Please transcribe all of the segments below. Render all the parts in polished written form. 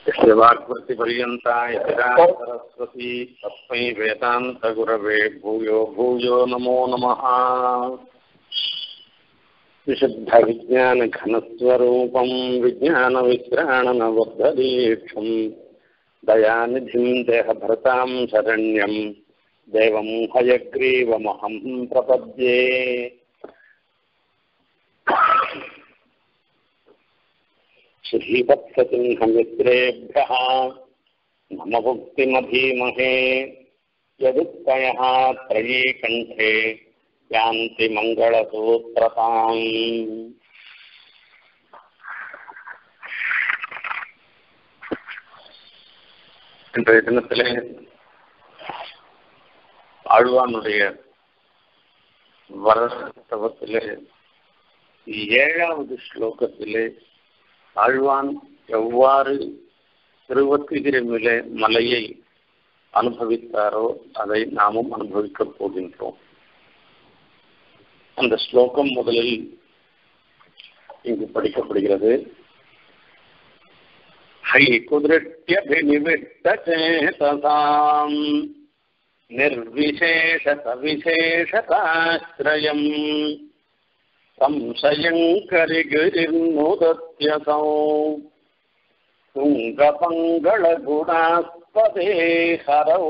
शिवाकृतिपर्यन्ता सरस्वती तस्मै वेदान्तगुरवे भूयो भूयो नमो नमः। विशुद्धविज्ञानघनस्वरूपं विज्ञानविश्राणनबद्धदीक्षं दयानिधिं देहभृतां शरण्यं देवं हयग्रीवमहं प्रपद्ये। श्रीवत्ससिंहमित्रेभ्यः नम भुक्तिमधीमहे यदुक्तयः त्रयी कण्ठे यान्ति मङ्गलसूत्रताम्। இன்றைய தினத்திலே ஆழ்வானுடைய வரதவத்திலே 7வது ஸ்லோகத்திலே ஆழ்வான் எவ்வாறு திருவத்திகிரிமிலே மலையை அனுபவித்தாரோ அதை நாமும் அனுபவிக்கப் போகின்றோம். அந்த ஸ்லோகம் முதலில் இங்கு படிக்கப்படுகிறது. ஹை குதிரட்யபிநிவிட்டசேதசாம் நிர்விசேஷ சவிசேஷதாஸ்ரயம் संशयङ्करिगिरिर्मुदत्यसौ तुङ्गपङ्गळगुणास्पदे हरौ.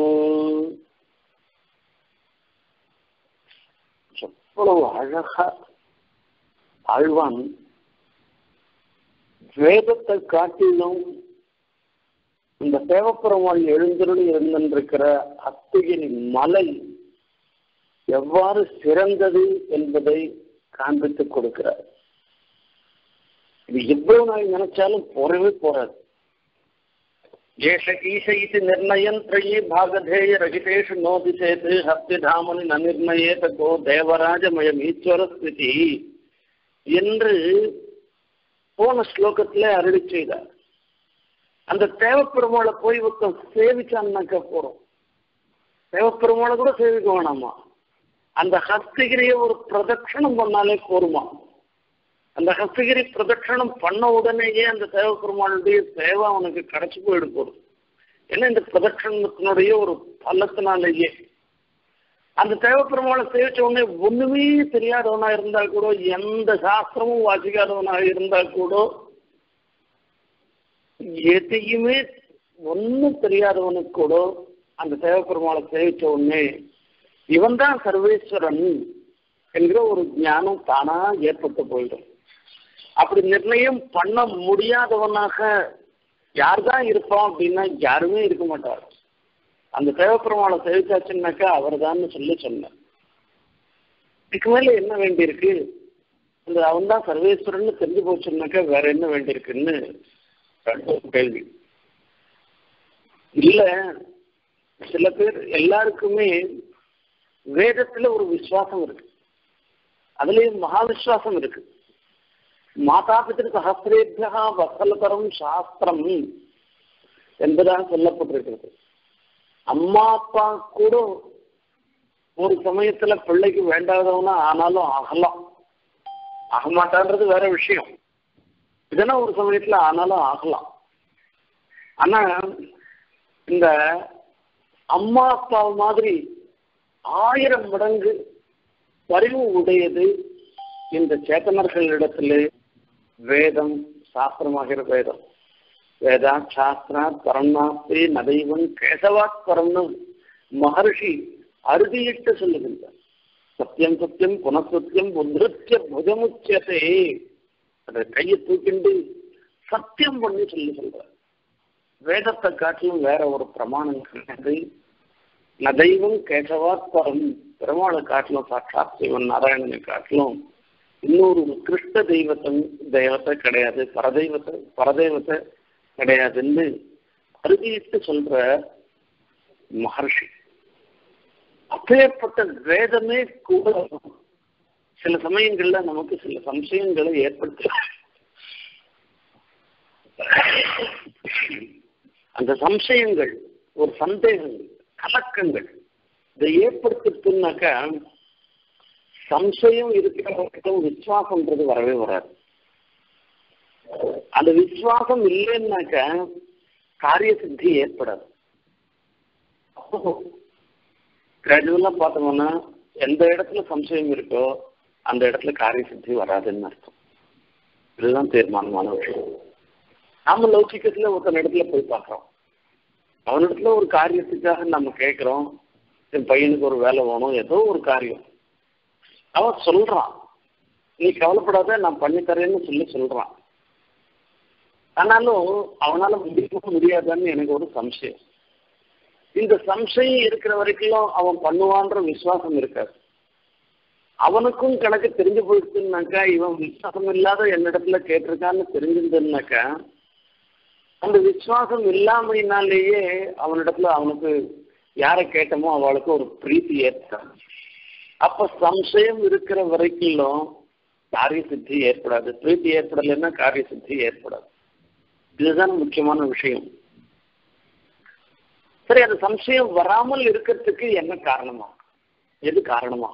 எவ்வளவு அழகா ஆழ்வான் வேதத்தை காட்டிலும் இந்த தேவப்பெருமாள் எழுந்தருளி இருந்திருக்கிற அத்திகிரி மலை எவ்வாறு சிறந்தது என்பதை காண்பித்துக் கொடுக்கிறார். இது எவ்வளவு நாள் நினைச்சாலும் போறவே போறாது. ஏஷ ஈஷ இது நிர்ணயம் த்ரயி பாகதேய ரகிதேஷு நோதி சேது ஹஸ்திதாமனி நநிர்ணயேத கோ தேவராஜமயம் ஈஸ்வர ஸ்திதி என்று போன ஸ்லோகத்திலே அருளி செய்தார். அந்த தேவப்பெருமாளை போய் ஒருத்தன் சேவிச்சான்னாக்க போறோம். தேவப்பெருமாளை கூட சேவிக்க வேணாமா, அந்த ஹஸ்தகிரியை ஒரு பிரதட்சணம் பண்ணாலே போருமா. அந்த ஹஸ்தகிரி பிரதட்சணம் பண்ண உடனேயே அந்த தேவப்பெருமாளுடைய சேவை அவனுக்கு கிடைச்சி போயிடு போகுது. ஏன்னா இந்த பிரதட்சணத்தினுடைய ஒரு பலத்தினாலேயே அந்த தேவப்பெருமாளை சேவிச்ச உடனே ஒண்ணுமே தெரியாதவனா இருந்தா கூட, எந்த சாஸ்திரமும் வாசிக்காதவனாக இருந்தா கூட, எதையுமே ஒன்னும் தெரியாதவனுக்கு கூட அந்த தேவப்பெருமாளை சேவிச்ச உடனே இவன் தான் சர்வேஸ்வரன் என்கிற ஒரு ஞானம் தானா ஏற்பட்டு போயிடும். அப்படி நிர்ணயம் பண்ண முடியாதவனாக யார் தான் இருப்பான் அப்படின்னா யாருமே இருக்க மாட்டார். அந்த தேவப்பெருமாளை சேவிச்சாச்சுன்னாக்கா அவர் தான் சொல்லி சொன்னார். இதுக்கு மேல என்ன வேண்டியிருக்கு? அந்த அவன் தான் சர்வேஸ்வரன் தெரிஞ்சு போச்சுன்னாக்கா வேற என்ன வேண்டியிருக்குன்னு கேள்வி இல்ல. சில பேர் எல்லாருக்குமே வேதத்துல ஒரு விசுவாசம் இருக்கு, அதுலயும் மகா விசுவாசம் இருக்கு. மாதா பித்திரு சஹசிரேபியா வசலதரம் சாஸ்திரம் என்பதாக சொல்லப்பட்டிருக்கிறது. அம்மா அப்பா கூட ஒரு சமயத்துல பிள்ளைக்கு வேண்டாதவனா ஆனாலும் ஆகலாம், ஆகமாட்டான்றது வேற விஷயம். இதெல்லாம் ஒரு சமயத்துல ஆனாலும் ஆகலாம். ஆனா இந்த அம்மா அப்பா மாதிரி 1000 மடங்கு பரிவு உடையது இந்த சேத்தனர்களிடத்திலே வேதம், சாஸ்திரமாகிற வேதம். வேதா சாஸ்திரா பரம்நாஸ்தி நதைவன் கேசவாத் பரம்னு மகர்ஷி அறுதியிட்டு சொல்லுகின்றார். சத்தியம் சத்தியம் புனசத்தியம் உதிருத்திய புஜமுச்சதே, அதை கையை தூக்கிண்டு சத்தியம் பண்ணி சொல்றார். வேதத்தை காட்டிலும் வேற ஒரு பிரமாணம் கிடையாது. நதைவம் கேசவாத் பரம், பெருமாளை காட்டிலும் சாட்சாத் சிவன் நாராயணனை காட்டிலும் இன்னொரு கிருஷ்ண தெய்வத்தை கிடையாது, பரதெய்வத்தை கிடையாதுன்னு அறுதியிட்டு சொல்ற மகர்ஷி. அப்பேற்பட்ட வேதமே கூட சில சமயங்கள்ல நமக்கு சில சம்சயங்களை ஏற்படுத்த, அந்த சம்சயங்கள் ஒரு சந்தேகங்கள் கலக்கங்கள் இதை ஏற்படுத்தினாக்கா சம்சயம் இருக்கிற விசுவாசம்ன்றது வரவே வராது. அந்த விசுவாசம் இல்லைன்னாக்க காரிய சித்தி ஏற்படாது. அப்போ கிராஜுவலா பார்த்தோம்னா எந்த இடத்துல சம்சயம் இருக்கோ அந்த இடத்துல காரிய சித்தி வராதுன்னு அர்த்தம். இதுதான் தீர்மானமான விஷயம். நாம லௌகிக்கத்துல ஒருத்தன் இடத்துல போய் பார்க்கிறோம், அவனிடத்துல ஒரு காரியத்துக்காக நம்ம கேட்கிறோம், என் பையனுக்கு ஒரு வேலை வேணும், ஏதோ ஒரு காரியம் அவன் சொல்றான், நீ கவலைப்படாத நான் பண்ணித்தரேன்னு சொல்றான். ஆனாலும் அவனால முடியாதான்னு எனக்கு ஒரு சம்சயம். இந்த சம்சயம் இருக்கிற வரைக்கும் அவன் பண்ணுவான்ற விசுவாசம் இருக்காது. அவனுக்கும் கணக்கு தெரிஞ்சு போயிடுச்சுன்னாக்கா, இவன் விசுவாசம் இல்லாத என்னிடத்துல கேட்டிருக்கான்னு தெரிஞ்சிருந்ததுனாக்கா, அந்த விசுவாசம் இல்லாமையினாலேயே அவனிடத்துல அவனுக்கு யாரை கேட்டமோ அவளுக்கு ஒரு பிரீத்தி ஏற்படும். அப்ப சம்சயம் இருக்கிற வரைக்கும் காரிய சித்தி ஏற்படாது. பிரீத்தி ஏற்படலைன்னா காரிய சித்தி ஏற்படாது. இதுதான் முக்கியமான விஷயம். சரி, அந்த சம்சயம் வராமல் இருக்கிறதுக்கு என்ன காரணமா, எது காரணமாக?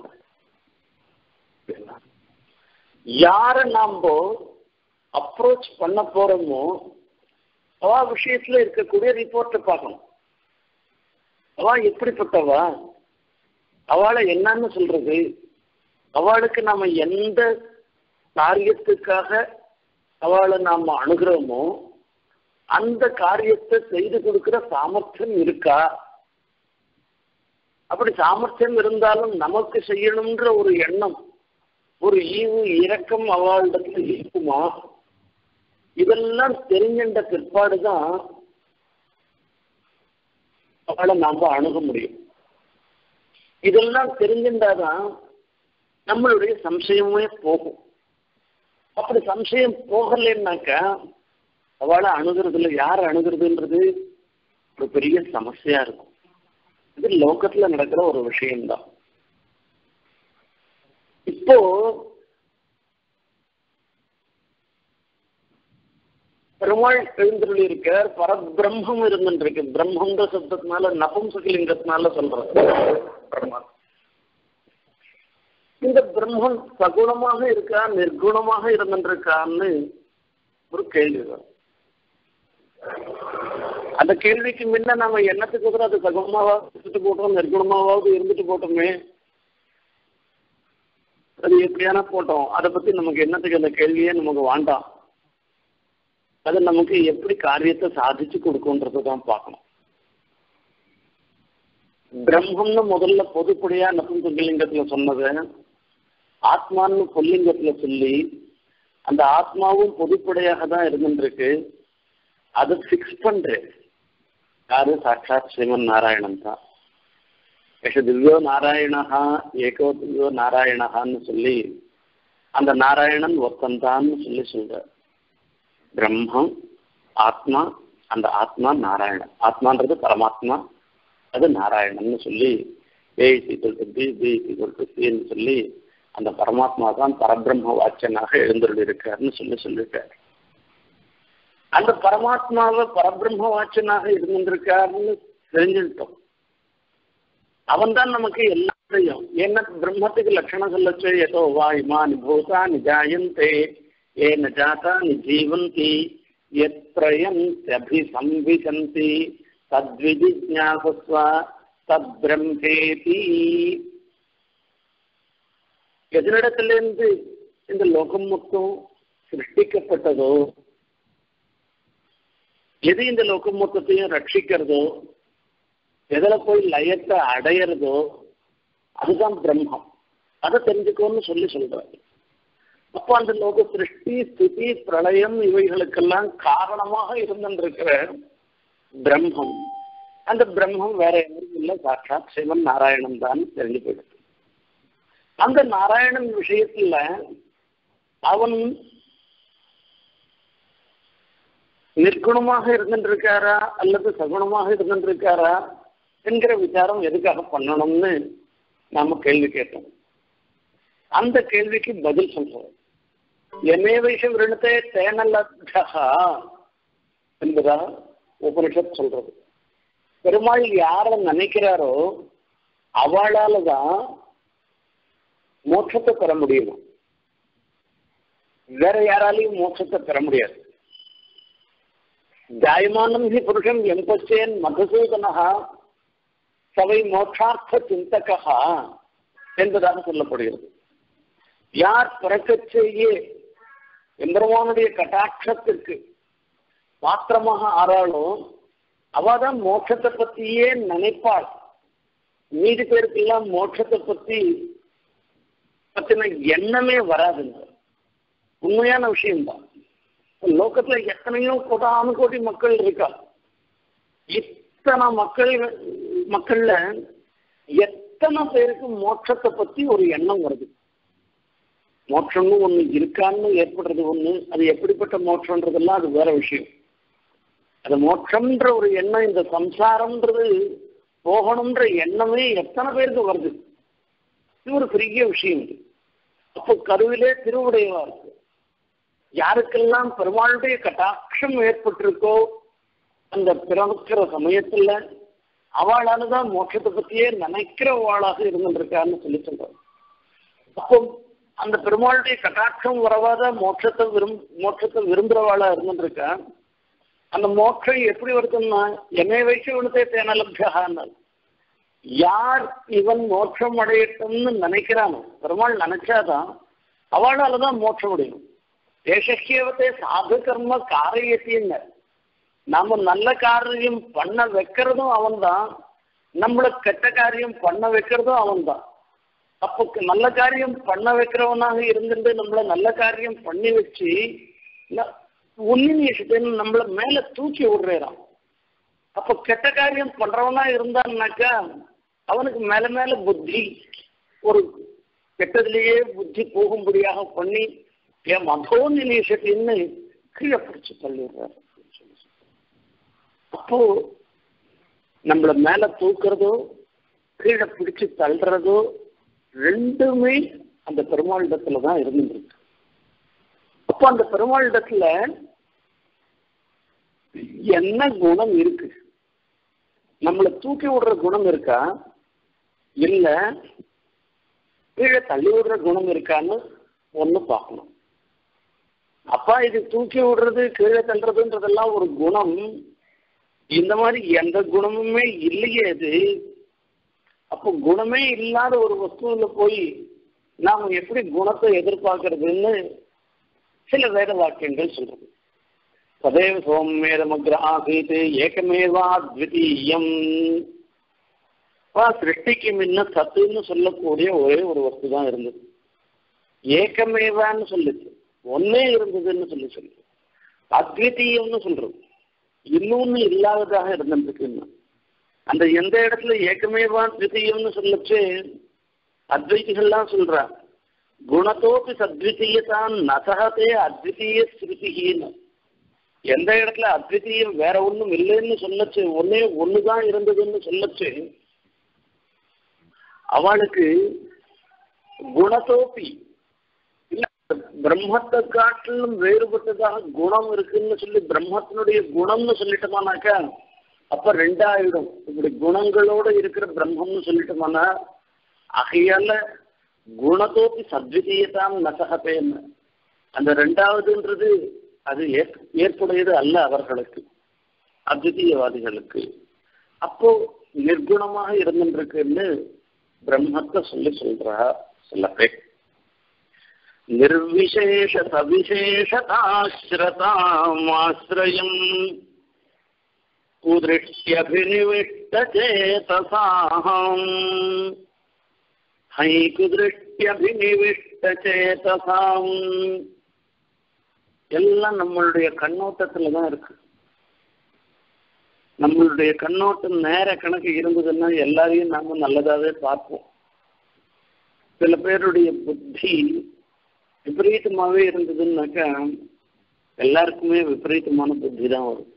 யார நாம அப்ரோச் பண்ண போறோமோ அவ விஷயத்துல இருக்கக்கூடிய ரிப்போர்ட்டை பார்க்கணும். அவ எப்படிப்பட்டவா, அவளை என்னன்னு சொல்றது, அவளுக்கு நாம எந்த காரியத்துக்காக அவளை நாம அணுகிறோமோ அந்த காரியத்தை செய்து கொடுக்கிற சாமர்த்தியம் இருக்கா? அப்படி சாமர்த்தியம் இருந்தாலும் நமக்கு செய்யணும்ன்ற ஒரு எண்ணம், ஒரு ஈவு இரக்கம் அவளிடத்துல இருக்குமா? இதெல்லாம் தெரிஞ்சின்ற பிற்பாடுதான் அவளை நாம அணுக முடியும். இதெல்லாம் தெரிஞ்சின்றாதான் நம்மளுடைய சம்சயமே போகும். அப்படி சம்சயம் போகலைன்னாக்கா அவளை அணுகிறதுல யார் அணுகிறதுன்றது ஒரு பெரிய சமஸ்யா இருக்கும். இது லோகத்துல நடக்கிற ஒரு விஷயம்தான். இப்போ பெருமாள் எழுந்துள்ளி இருக்கார், பரபிரம்மம் இருந்துருக்கு. பிரம்மன்ற சப்தத்தினால நபும்சகலிங்கத்தினால சொல்றது பிரம்மா. இந்த பிரம்மன் சகுணமாக இருக்கா நிர்குணமாக இருந்துருக்கான்னு ஒரு கேள்வி வரும். அந்த கேள்விக்கு முன்ன நம்ம எண்ணத்துக்கு கூட அது சகுணமாவது இருந்துட்டு போட்டோம், நிர்குணமாவது இருந்துட்டு போட்டோமே, அது எப்படியான போட்டோம், அதை பத்தி நமக்கு என்னத்துக்கு அந்த கேள்வியே நமக்கு வேண்டாம். அது நமக்கு எப்படி காரியத்தை சாதிச்சு கொடுக்கும்ன்றதான் பார்க்கணும். பிரம்மம்னு முதல்ல பொதுப்படியா நபும்சகலிங்கத்துல சொன்னது, ஆத்மான்னு பொல்லிங்கத்துல சொல்லி அந்த ஆத்மாவும் பொதுப்படையாக தான் இருந்துருக்கு. அது பிக்ஸ் பண்றேன் யாரு? சாட்சாத் ஸ்ரீமன் நாராயணன் தான். திவ்யோ நாராயணஹா ஏகோ திவ்யோ நாராயணஹான்னு சொல்லி அந்த நாராயணன் ஒத்தந்தான்னு சொல்ற. பிரம்மம் ஆத்மா, அந்த ஆத்மா நாராயணன். ஆத்மான்றது பரமாத்மா, அது நாராயணன்னு சொல்லி ஏன்னு சொல்லி அந்த பரமாத்மா தான் பரபிரம்ம வாச்சனாக எழுந்துள்ள இருக்காருன்னு சொல்லியிருக்காரு. அந்த பரமாத்மாவை பரபிரம்ம வாச்சனாக இருந்திருக்காருன்னு தெரிஞ்சுட்டோம். அவன் தான் நமக்கு எல்லாத்தையும். ஏன்னா பிரம்மத்துக்கு லட்சணம் சொல்லச்சு, ஏதோ வா இமானி பூதானி ஜாயந்தே ஏன ஜாதானி ஜீவந்தி யத்ரயந்த்யபிசம்விசந்தி தத்விஜிஞாசஸ்வ தத்பிரம்மேதி. எதனிடத்திலிருந்து இந்த லோகம் மொத்தம் சிருஷ்டிக்கப்பட்டதோ, எது இந்த லோகம் மொத்தத்தையும் ரட்சிக்கிறதோ, எதில் போய் லயத்தை அடையிறதோ அதுதான் பிரம்மம். அதை தெரிஞ்சுக்கோன்னு சொல்றாரு. அப்போ அந்த லோக சிருஷ்டி ஸ்திதி பிரளயம் இவைகளுக்கெல்லாம் காரணமாக இருந்திருக்கிற பிரம்மம், அந்த பிரம்மம் வேற எதுவும் இல்லை, சாட்சாத் சிவன் நாராயணன் தான் தெரிஞ்சு போயிடுது. அந்த நாராயணன் விஷயத்துல அவன் நிர்குணமாக இருந்துருக்காரா அல்லது சகுணமாக இருந்துருக்காரா என்கிற விசாரம் எதுக்காக பண்ணணும்னு நாம கேள்வி கேட்டோம். அந்த கேள்விக்கு பதில் சொல்றோம். எமே வைஷம் விருணத்தை தேனல்லா என்பதா உபனிஷத் சொல்றது. பெருமாள் யார நினைக்கிறாரோ அவளால தான் மோட்சத்தை பெற முடியும், வேற யாராலையும் மோட்சத்தை பெற முடியாது. ஜாயமானம் ஹி புருஷன் எம்பச்சேன் மதுசூதனஹா சவை மோட்சார்த்த சிந்தகா என்பதாக சொல்லப்படுகிறது. யார் பிறக்கச்சேயே எம்பெருமானுடைய கட்டாட்சத்திற்கு மாத்திரமாக ஆறாளோ அவதான் மோட்சத்தை பத்தியே நினைப்பாள். மீதி பேருக்கெல்லாம் மோட்சத்தை பத்தின எண்ணமே வராதுங்க. உண்மையான விஷயம்தான். லோகத்துல எத்தனையோ கோடி மக்கள் இருக்கா. இத்தனை மக்கள்ல எத்தனை பேருக்கு மோட்சத்தை பத்தி ஒரு எண்ணம் வருது? மோட்சம்னு ஒண்ணு இருக்கான்னு ஏற்படுறது ஒண்ணு, அது எப்படிப்பட்ட மோட்சம்ன்றதெல்லாம் அது வேற விஷயம். அது மோட்சம்ன்ற ஒரு எண்ணம், இந்த சம்சாரம்ன்றது போகணும்ன்ற எண்ணமே எத்தனை பேருக்கு வருது? இது ஒரு பெரிய விஷயம். இது அப்போ கருவிலே திருவுடையவா இருக்கு. யாருக்கெல்லாம் பெருமாளுடைய கட்டாட்சம் ஏற்பட்டிருக்கோ அந்த பிறக்கிற சமயத்துல அவளாலதான் மோட்சத்தை பத்தியே நினைக்கிறவாளாக இருந்துருக்கான்னு சொல்லி சொல்றாங்க. அப்போ அந்த பெருமாளுடைய கட்டாட்சம் வரவாத மோட்சத்தை விரும்புறவாளா இருந்துருக்கா. அந்த மோட்சம் எப்படி வருதுன்னா என்னை வைக்க விழுத்தே தேனலபியானால் யார் இவன் மோட்சம் அடையட்டும்னு நினைக்கிறானோ, பெருமாள் நினைச்சாதான் அவளாலதான் மோட்சம் அடையும். தேசக்கியவத்தை சாது கர்ம காரியத்தின்னு நாம நல்ல காரியம் பண்ண வைக்கிறதும் அவன்தான், நம்மள கெட்ட காரியம் பண்ண வைக்கிறதும் அவன்தான். அப்போ நல்ல காரியம் பண்ண வைக்கிறவனாக இருந்துட்டு நம்மள நல்ல காரியம் பண்ணி வச்சு உன்னின்னு நம்மள மேல தூக்கி விடுறான். அப்போ கெட்ட காரியம் பண்றவனா இருந்தான்னாக்கா அவனுக்கு மேல மேல புத்தி ஒரு கெட்டதுலேயே புத்தி போகும்படியாக பண்ணி என் மதோன்னு நிஷத்தின்னு கீழே பிடிச்சு தள்ளிடுறாரு. அப்போ நம்மள மேல தூக்குறதோ கீழே பிடிச்சு தள்ளுறதோ ரெண்டுமே அந்த பெருமாளிடத்துலதான் இருந்துருக்கு. அப்போ அந்த பெருமாளிடத்துல என்ன குணம் இருக்கு? நம்மளை தூக்கி விடுற குணம் இருக்கா, இல்ல கீழே தள்ளி விடுற குணம் இருக்கான்னு ஒண்ணு பார்க்கணும். அப்பா இது தூக்கி விடுறது கீழே தள்ளுறதுன்றதெல்லாம் ஒரு குணம். இந்த மாதிரி எந்த குணமுமே இல்லையே அது. அப்போ குணமே இல்லாத ஒரு வஸ்துவில போய் நாம எப்படி குணத்தை எதிர்பார்க்கறதுன்னு சில வேத வாக்கியங்கள் சொல்றது. சதேவ சோமேதமக்ர ஆசீத் ஏகமேவா த்விதீயம். சிருஷ்டிக்கு முன்ன சத்துன்னு சொல்லக்கூடிய ஒரே ஒரு வஸ்து தான் இருந்தது. ஏகமேவான்னு சொல்லுச்சு, ஒன்னே இருந்ததுன்னு சொல்லி அத்விதீயம்னு சொல்றது, இன்னொன்னு இல்லாததாக இருந்துருக்கு. அந்த எந்த இடத்துல ஏகமேவா த்விதீயம்னு சொல்லச்சு அத்வைதிகள்லாம் சொல்றா, குணத்தோப்பி சத்விதீயத்தான் நசகத்தே அத்விதீய ஸ்ருதின்னு. எந்த இடத்துல அத்விதீயம் வேற ஒண்ணும் இல்லைன்னு சொல்லச்சு, ஒன்னே ஒண்ணுதான் இருந்ததுன்னு சொல்லச்சு, அவளுக்கு குணத்தோப்பி இல்ல பிரம்மத்தை காட்டிலும் வேறுபட்டதாக குணம் இருக்குன்னு சொல்லி பிரம்மத்தினுடைய குணம்னு சொல்லிட்டோமானாக்கா அப்ப ரெண்டாயிடும். இப்படி குணங்களோட இருக்கிற பிரம்மம்னு சொல்லிட்டோமானா ஆகையால குணத்தோப்பி சத்விதீயத்தான் நசகத்தேன்னு அந்த ரெண்டாவதுன்றது அது ஏற்புடையது அல்ல அவர்களுக்கு, அத்விதீயவாதிகளுக்கு. அப்போ நிர்குணமாக இருந்துருக்குன்னு பிரம்மத்தை சொல்றா சில பேர். நிர்விசேஷ சவிசேஷதாஸ்ரதாமாஸ்ரயம் குதிருஷ்யபிநிவிஷ்டசேதசாம் ஹை குதிருஷ்யபிநிவிஷ்டசேதசாம். எல்லாம் நம்மளுடைய கண்ணோட்டத்துலதான் இருக்கு. நம்மளுடைய கண்ணோட்டம் நேர கணக்கு இருந்ததுன்னா எல்லாரையும் நாம நல்லதாவே பார்ப்போம். சில பேருடைய புத்தி விபரீதமாவே இருந்ததுன்னாக்கா எல்லாருக்குமே விபரீதமான புத்தி தான் வரும்.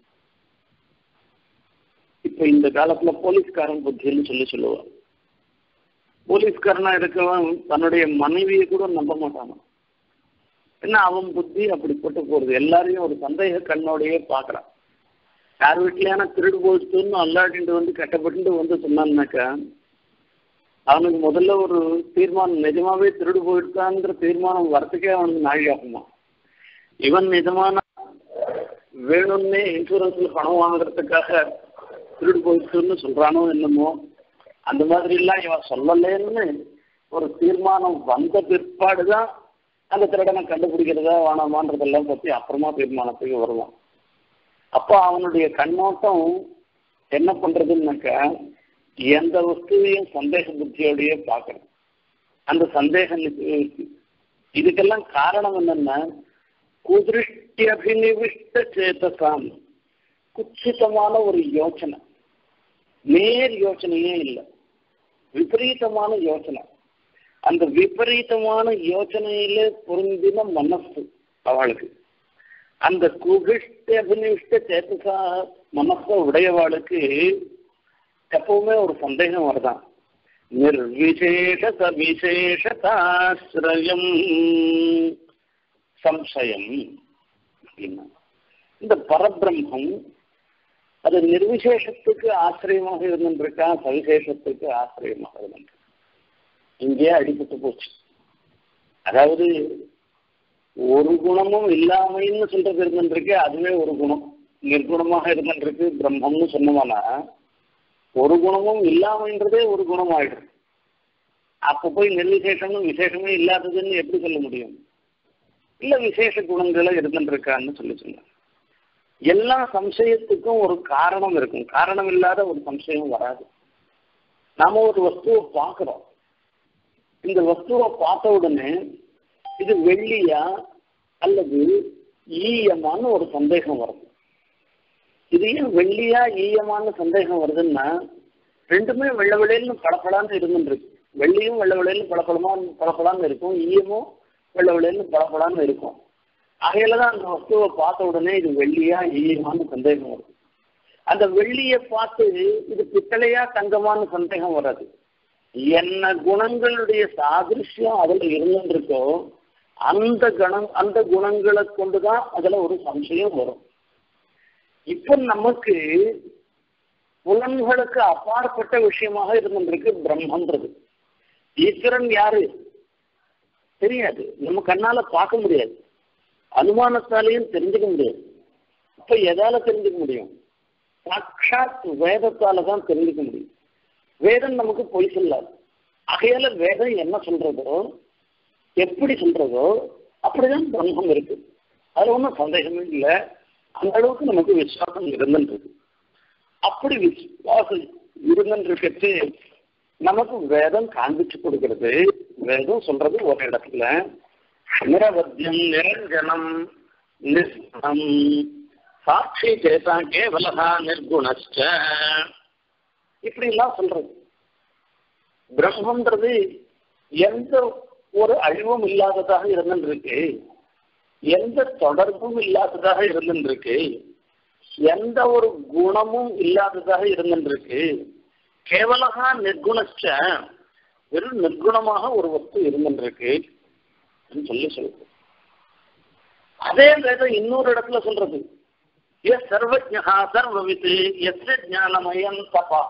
இப்ப இந்த காலத்துல போலீஸ்காரன் புத்தின்னு சொல்லுவார். போலீஸ்காரனா இருக்கவன் தன்னுடைய மனைவியை கூட நம்ப மாட்டானா. ஏன்னா அவன் புத்தி அப்படிப்பட்டு போறது. எல்லாரையும் ஒரு சந்தேக கண்ணோடையே பாக்குறான். யார் வீட்லயான திருடு போயிடுச்சுன்னு அல்லாட்டிட்டு வந்து கட்டப்பட்டு வந்து சொன்னான்னாக்கா அவனுக்கு முதல்ல ஒரு தீர்மானம், நிஜமாவே திருடு போயிடுச்சான்ற தீர்மானம் வரத்துக்கே அவனுக்கு நாழி ஆகுமா. இவன் நிஜமான வேணும்னே இன்சூரன்ஸ்ல பணம் வாங்குறதுக்காக திருடு போயிடுச்சுன்னு சொல்றானோ என்னமோ, அந்த மாதிரி எல்லாம் இவன் சொல்லலேன்னு ஒரு தீர்மானம் வந்த பிற்பாடுதான் அந்த திருடனை கண்டுபிடிக்கிறதா வேணாமான்றதெல்லாம் பத்தி அப்புறமா தீர்மானத்துக்கு வருவான். அப்போ அவனுடைய கண்ணோட்டம் என்ன பண்றதுன்னாக்கா, எந்த வஸ்துவையும் சந்தேக புத்தியோடையே பார்க்கணும். அந்த சந்தேகம் இதுக்கெல்லாம் காரணம் என்னன்னா, குதிருஷ்டியபிநிவிஷ்ட சேதசாம், குச்சிதமான ஒரு யோசனை, நேர் யோசனையே இல்லை, விபரீதமான யோசனை. அந்த விபரீதமான யோசனையில பொருந்தின மனசு அவளுக்கு. அந்த குதிருஷ்டியபிநிவிஷ்ட சேதசா மனச உடையவாளுக்கு எப்பவுமே ஒரு சந்தேகம் வருதான். நிர்விசேஷ சவிசேஷதாஸ்ரயம் சம்சயம் அப்படின்னா, இந்த பரபிரம்மம் அது நிர்விசேஷத்துக்கு ஆசிரியமாக இருந்துருக்கா, சவிசேஷத்துக்கு ஆசிரியமாக இருந்துருக்கு. இங்கே அடிபட்டு போச்சு. அதாவது ஒரு குணமும் இல்லாமைன்னு சொல்றது இருந்துருக்கு, அதுவே ஒரு குணம். நிர்குணமாக இருந்துருக்கு பிரம்மம்னு சொன்னோம்னா ஒரு குணமும் இல்லாமன்றதே ஒரு குணம் ஆயிடும். அப்ப போய் நிர்விசேஷமும் விசேஷமே இல்லாததுன்னு எப்படி சொல்ல முடியும்? இல்ல விசேஷ குணங்களை இருந்துருக்கான்னு சொன்னாங்க. எல்லா சம்சயத்துக்கும் ஒரு காரணம் இருக்கும். காரணம் இல்லாத ஒரு சம்சயம் வராது. நாம ஒரு வஸ்துவை பார்க்கிறோம். இந்த வஸ்துவை பார்த்த உடனே இது வெள்ளியா அல்லது ஈயமான ஒரு சந்தேகம் வருது. இது ஏன் வெள்ளியா ஈயமான சந்தேகம் வருதுன்னா, ரெண்டுமே வெள்ளை வெளியில பளபளன்னு இருந்துருக்கு. வெள்ளியும் வெள்ளை வெளியில பளபளன்னு இருக்கும், ஈயமும் வெள்ளை வெளியில பளபளன்னு இருக்கும். அகையிலதான் அந்த வஸ்துவை பார்த்த உடனே இது வெள்ளியா ஈயமான சந்தேகம் வருது. அந்த வெள்ளியை பார்த்து இது பித்தளையா தங்கமான சந்தேகம் வராது. என்ன குணங்களுடைய சாதிருஷ்யம் அதுல இருந்துருக்கோ அந்த குணங்களை கொண்டுதான் அதுல ஒரு சம்சயம் வரும். இப்ப நமக்கு புலன்களுக்கு அப்பாற்பட்ட விஷயமாக இருந்துருக்கு பிரம்மன்றது. ஈஸ்வரன் யாரு தெரியாது, நம்ம கண்ணால பார்க்க முடியாது, அனுமானத்தாலையும் தெரிஞ்சுக்க முடியாது. அப்ப எதால தெரிஞ்சுக்க முடியும்? சாட்சாத் வேதத்தால தான் தெரிஞ்சுக்க முடியும். வேதம் நமக்கு பொய் சொல்லாது. ஆகையால வேதம் என்ன சொல்றதோ எப்படி சொல்றதோ அப்படிதான் பிரம்மம் இருக்கு. அது ஒன்றும் சந்தேகமே இல்லை. அந்த அளவுக்கு நமக்கு விசுவாசம் இருந்துருக்கு. அப்படி விசுவாசம் இருந்துருக்கு நமக்கு வேதம் காண்பிச்சு கொடுக்கிறது. வேதம் சொல்றது ஒரு இடத்துல நிரவத்தியம் நிரஞ்சனம் நிர்குணம் சாட்சி சேதா கேவலா நிர்குணச்ச இப்படி எல்லாம் சொல்றது. பிரம்மன்றது எந்த ஒரு அழிவும் இல்லாததாக இருந்துருக்கு, எந்த தொடர்பும் இல்லாததாக இருந்துருக்கு, எந்த ஒரு குணமும் இல்லாததாக இருந்துருக்கு. கேவலகா நிர்குணச்ச, வெறும் நிர்குணமாக ஒரு வஸ்து இருந்துருக்கு சொல்லுது. அதே வேதம் இன்னொரு இடத்துல சொல்றது, எஸ் சர்வஜ்ஞா சர்வவித் எஸ் ஞானமயம் தபா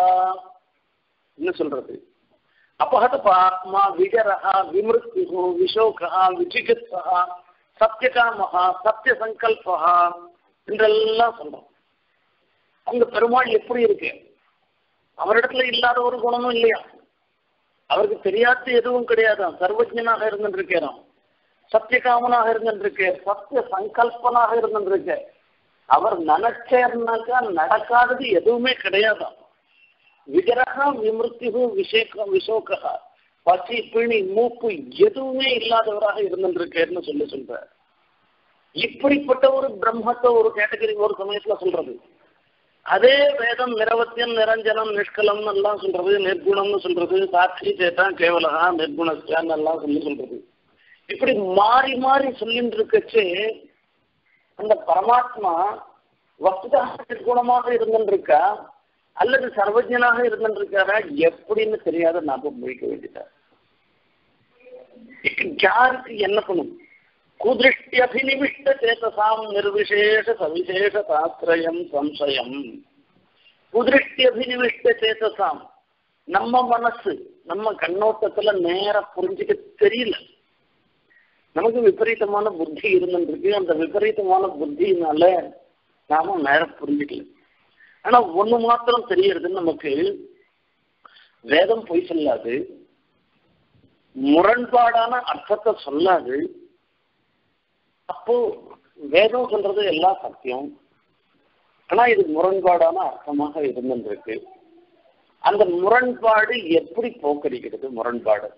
சொல்றது. அபஹத பாத்மா விஜரஹா விமிருத்யு விஷோகா விசிகித்ஸா சத்தியகாமஹா சத்திய சங்கல்பா என்றெல்லாம் சொல்றோம். அந்த பெருமாள் எப்படி இருக்கு? அவரிடத்துல இல்லாத ஒரு குணமும் இல்லையா? அவருக்கு தெரியாத எதுவும் கிடையாதான். சர்வஜனாக இருந்துருக்கிறான், சத்தியகாமனாக இருந்துருக்கு, சத்திய சங்கல்பனாக இருந்துருக்கு. அவர் நினைச்சாருனாக்கா நடக்காதது எதுவுமே கிடையாதான். விஜரகா விமிருத்யு விஷோகா பசி பிணி மூப்பு எதுவுமே இல்லாதவராக இருந்துருக்கேன்னு சொல்ற. இப்படிப்பட்ட ஒரு பிரம்மத்தை ஒரு கேட்டகரி ஒரு சமயத்துல சொல்றது. அதே வேதம் நிரவத்தியம் நிரஞ்சனம் நிஷ்கலம்னு எல்லாம் சொல்றது, நிர்குணம்னு சொல்றது, சாட்சி சேத்தா கேவலகா நிர்குணஸ்தான் எல்லாம் சொல்றது. இப்படி மாறி மாறி சொல்லிட்டு இருக்கச்சு அந்த பரமாத்மா வஸ்துதாக நிர்குணமாக இருந்துருக்கா அல்லது சர்வஜனாக இருந்துருக்காரா எப்படின்னு தெரியாத நாம முடிக்க வேண்டியதா. யாருக்கு என்ன பண்ணும்? குதிருஷ்டி அபிநிவிஷ்ட சேதசாம் நிர்விசேஷ சவிசேஷ தாத்ரயம் சம்சயம். குதிருஷ்டி அபிநிவிஷ்ட சேதசாம், நம்ம மனசு நம்ம கண்ணோட்டத்துல நேர புரிஞ்சுக்க தெரியல. நமக்கு விபரீதமான புத்தி இருந்துருக்கு. அந்த விபரீதமான புத்தியினால நாம நேரம் புரிஞ்சுக்கல. ஆனா ஒண்ணு மாத்திரம் தெரியறது, நமக்கு வேதம் பொய் சொல்லாது, முரண்பாடான அர்த்தத்தை சொல்லாது. அப்போ வேதம் சொல்றது எல்லாம் சத்தியம், ஆனா இது முரண்பாடான அர்த்தமாக இருந்துருக்கு. அந்த முரண்பாடு எப்படி போக்கடிக்கிறது? முரண்பாடு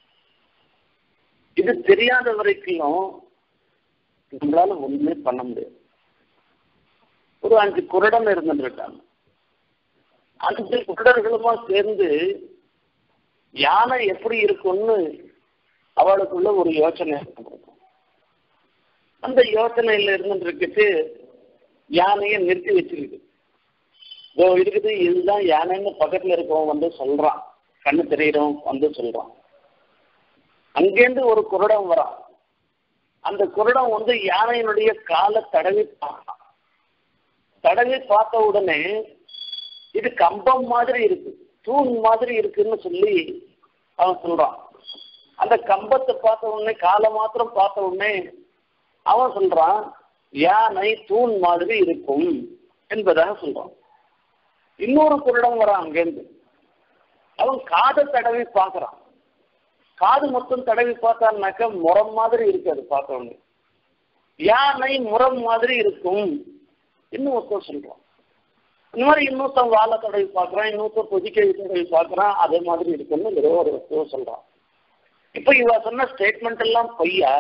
இது தெரியாத வரைக்கும் நம்மளால ஒண்ணுமே பண்ண முடியாது. ஒரு 5 குருடன் இருந்துருக்காங்க. 5 குருடர்களுமா சேர்ந்து யானை எப்படி இருக்கும்னு அவளுக்குள்ள ஒரு யோசனை இருக்கும். அந்த யோசனையில இருந்துட்டு யானையை நிறுத்தி வச்சிருக்கு. இதோ இருக்குது, இதுதான் யானைன்னு பக்கத்துல இருக்கவன் வந்து சொல்றான், கண்ணு தெரியுறோம் வந்து சொல்றான். அங்கேருந்து ஒரு குருடன் வரான். அந்த குருடன் வந்து யானையினுடைய காலை தடவி பார்த்தான். தடவி பார்த்த உடனே இது கம்பம் மாதிரி இருக்கு, தூண் மாதிரி இருக்குன்னு சொல்லி அவன் சொல்றான். அந்த கம்பத்தை பார்த்த உடனே, காலை மாத்திரம் பார்த்த உடனே அவன் சொல்றான், யானை தூண் மாதிரி இருக்கும் என்பதாக சொல்றான். இன்னொரு குருடன் வரான் அங்கேருந்து. அவன் காதை தடவி பார்க்கறான். காது மொத்தம் தடவி பார்த்தான்னாக்க முரம் மாதிரி இருக்காது பார்த்த உடனே. யானை முரம் மாதிரி இருக்கும் இன்னும் ஒருத்தர் சொல்றான். இந்த மாதிரி இன்னொருத்தன் வாழை தடவி பார்க்கறான், இன்னொருத்தர் பொதிக்கை தடவி பார்க்கறான், அதே மாதிரி இருக்குன்னு ஏதோ ஒரு வஸ்துவ சொல்றான். இப்ப இவ சொன்ன ஸ்டேட்மெண்ட் எல்லாம் பொய்யா?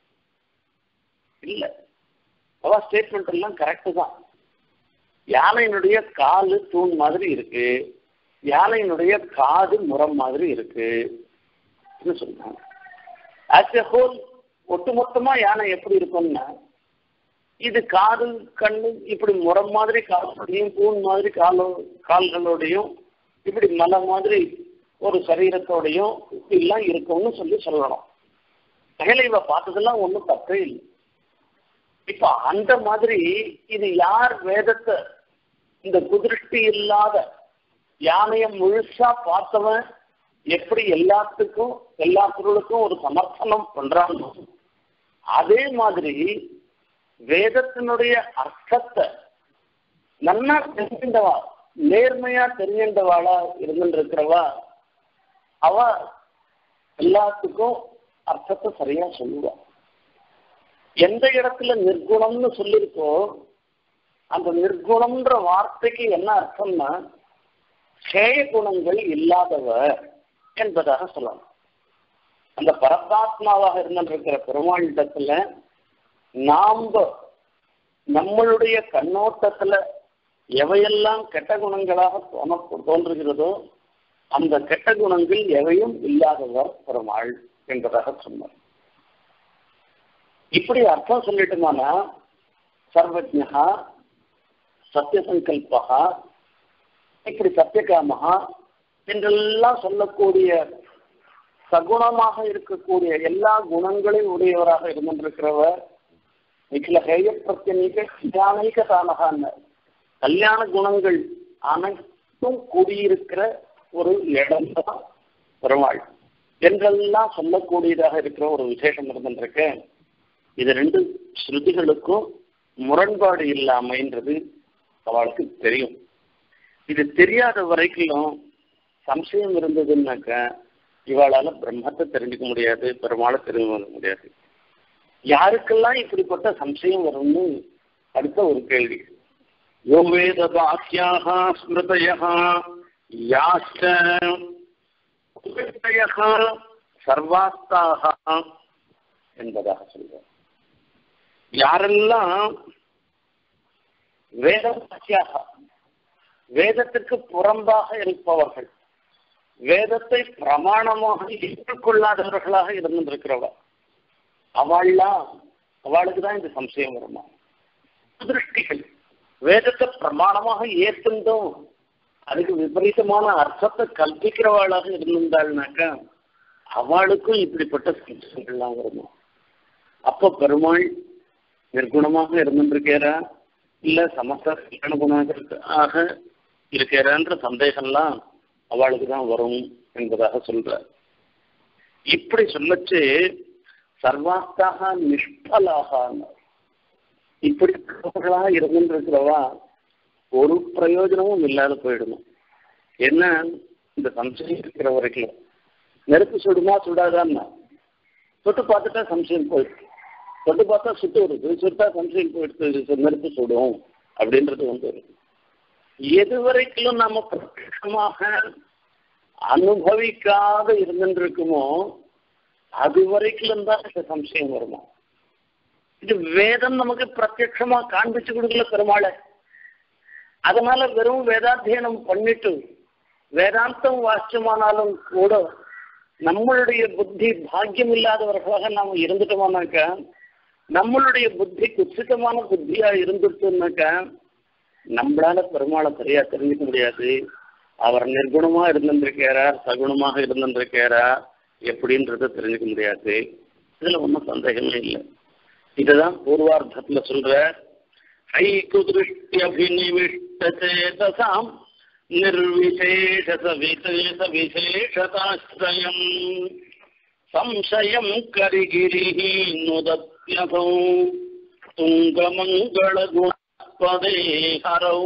இல்ல, அவ ஸ்டேட்மெண்ட் எல்லாம் கரெக்டு தான். யானையினுடைய காலு தூண் மாதிரி இருக்கு, யானையினுடைய காது முரம் மாதிரி இருக்கு சொல்றாங்க. ஆஸ் எ ஹோல் ஒட்டுமொத்தமா யானை எப்படி இருக்கும்னா, இது காது கண்ணு இப்படி முரம் மாதிரி காலோடையும் தூண் மாதிரி கால்களோடையும் இப்படி மலை மாதிரி ஒரு சரீரத்தோடையும் இப்படிலாம் இருக்கும்னு சொல்லணும். கையில இவ பார்த்ததெல்லாம் ஒன்றும் தப்பே இல்லை. இப்ப அந்த மாதிரி இது யார் வேதத்தை இந்த குதிருஷ்டி இல்லாத யானைய முழுசா பார்த்தவன் எப்படி எல்லாத்துக்கும் எல்லா பொருளுக்கும் ஒரு சமர்ப்பணம் பண்றாங்க, அதே மாதிரி வேதத்தினுடைய அர்த்தத்தை நல்லா தெரிஞ்சின்றவா, நேர்மையா தெரிஞ்சின்றவாளா இருந்துருக்கிறவா, அவ எல்லாத்துக்கும் அர்த்தத்தை சரியா சொல்லுவா. எந்த இடத்துல நிர்குணம்னு சொல்லியிருக்கோ அந்த நிர்குணம்ன்ற வார்த்தைக்கு என்ன அர்த்தம்னா சேய குணங்கள் இல்லாதவர் என்பதாக சொல்லலாம். அந்த பரமாத்மாவாக இருந்திருக்கிற பெருமாளிடத்துல நம்மளுடைய கண்ணோட்டத்துல எவையெல்லாம் கெட்ட குணங்களாக தோன்றுகிறதோ அந்த கெட்ட குணங்கள் எவையும் இல்லாதவர் பெருமாள் என்பதாக சொன்னார். இப்படி அர்த்தம் சொல்லிட்டோம்னா சர்வஜ்ஞா, சத்தியசங்கல்பா, இப்படி சத்தியகாமகா என்றெல்லாம் சொல்லக்கூடிய சகுணமாக இருக்கக்கூடிய எல்லா குணங்களையும் உடையவராக இருந்திருக்கிறவர் நிகில ஹேய பிரத்யநீக கல்யாணிக தானகான்னு கல்யாண குணங்கள் அனைத்தும் கூடியிருக்கிற ஒரு இடம் தான் பெருமாள் என்றெல்லாம் சொல்லக்கூடியதாக இருக்கிற ஒரு விசேஷம் இருந்திருக்க. இது 2 ஸ்ருதிகளுக்கும் முரண்பாடு இல்லாமைன்றது அவளுக்கு தெரியும். இது தெரியாத வரைக்கும் சம்சயம் இருந்ததுன்னாக்க இவாளால பிரம்மத்தை தெரிஞ்சுக்க முடியாது, பெருமாளை தெரிஞ்சுக்க முடியாது. யாருக்கெல்லாம் இப்படிப்பட்ட சம்சயம் வரும்னு அடுத்த ஒரு கேள்வி. யோ வேத வாக்கியாக ஸ்மிருதயः யாஸ்ச சர்வாஸ்தாக என்பதாக சொல்றார். யாரெல்லாம் வேதவாக்கியாக வேதத்துக்கு புறம்பாக இருப்பவர்கள், வேதத்தை பிரமாணமாக ஏற்றுக்கொள்ளாதவர்களாக இருந்திருக்கிறவா, அவளுக்கு தான் இந்த சம்சயம் வருமா. திருஷ்டிகள் வேதத்தை பிரமாணமாக ஏற்றுந்தோம் அதுக்கு விபரீதமான அர்த்தத்தை கல்பிக்கிறவாளாக இருந்திருந்தாள்னாக்கா அவளுக்கும் இப்படிப்பட்ட சம்சயங்கள்லாம் வருமா. அப்போ பெருமாள் நிர்குணமாக இருந்திருக்கிறா இல்ல சமஸ்த குணமாக இருக்கிறான்ற சந்தேகம்லாம் அவளுக்கு தான் வரும் என்பதாக சொல்ற. இப்படி சொல்லச்சு சர்வாஸ்தாக நிஷ்பலாக. இப்படி இருந்துருக்கிறவா ஒரு பிரயோஜனமும் இல்லாத போயிடணும். என்ன இந்த சம்சயம் இருக்கிற வரைக்கும் நெருப்பு சுடுமா சுடாதான்னா தொட்டு பார்த்துட்டா சம்சயம் போயிடுது, தொட்டு பார்த்தா சுட்டு வருது, சுட்டா சம்சயம் போயிடுது, நெருப்பு சுடும் அப்படின்றது வந்து எது வரைக்கும் நாம பிரத்யட்சமாக அனுபவிக்காத இருந்துருக்குமோ அது வரைக்கும் தான் இந்த சம்சயம் வருமா. இது வேதம் நமக்கு பிரத்யட்சமா காண்பிச்சு கொடுக்கல பெருமாளை. அதனால வெறும் வேதாத்தியனம் பண்ணிட்டு வேதாந்தம் வாசியமானாலும் கூட நம்மளுடைய புத்தி பாக்கியம் இல்லாதவர்களாக நாம இருந்துட்டோமானாக்கா, நம்மளுடைய புத்தி குச்சிதமான புத்தியா இருந்துட்டோம்னாக்கா நம்மளால பெருமாளை சரியா தெரிஞ்சுக்க முடியாது. அவர் நிர்குணமா இருந்திருக்காரா சகுணமாக இருந்திருக்காரா எப்படின்றத தெரிஞ்சுக்க முடியாது. இதுல ஒன்றும் சந்தேகமே இல்லை. இதுதான் பூர்வார்த்தத்துல சொல்ற ஐகுதிருஷ்டியபிநிவிஷ்டசேதசாம் நிர்விசேஷ விசேஷ விசேஷதாஸ்ரயம் சம்சயம் கரிகிரிஹி நுதத்யசௌ துங்கமங்கள குணபதே ஹரௌ.